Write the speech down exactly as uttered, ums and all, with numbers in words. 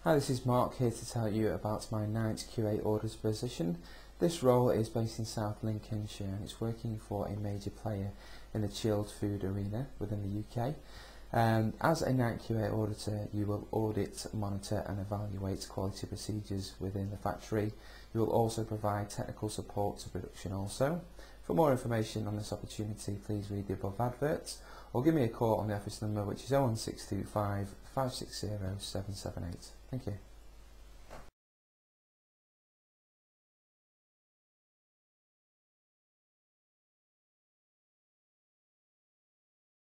Hi, this is Mark here to tell you about my ninth Q A Auditor position. This role is based in South Lincolnshire and it's working for a major player in the chilled food arena within the U K. Um, as a ninth Q A Auditor, you will audit, monitor and evaluate quality procedures within the factory. You will also provide technical support to production also. For more information on this opportunity, please read the above adverts or give me a call on the office number, which is oh one six two five, five six zero, seven seven eight. Thank you.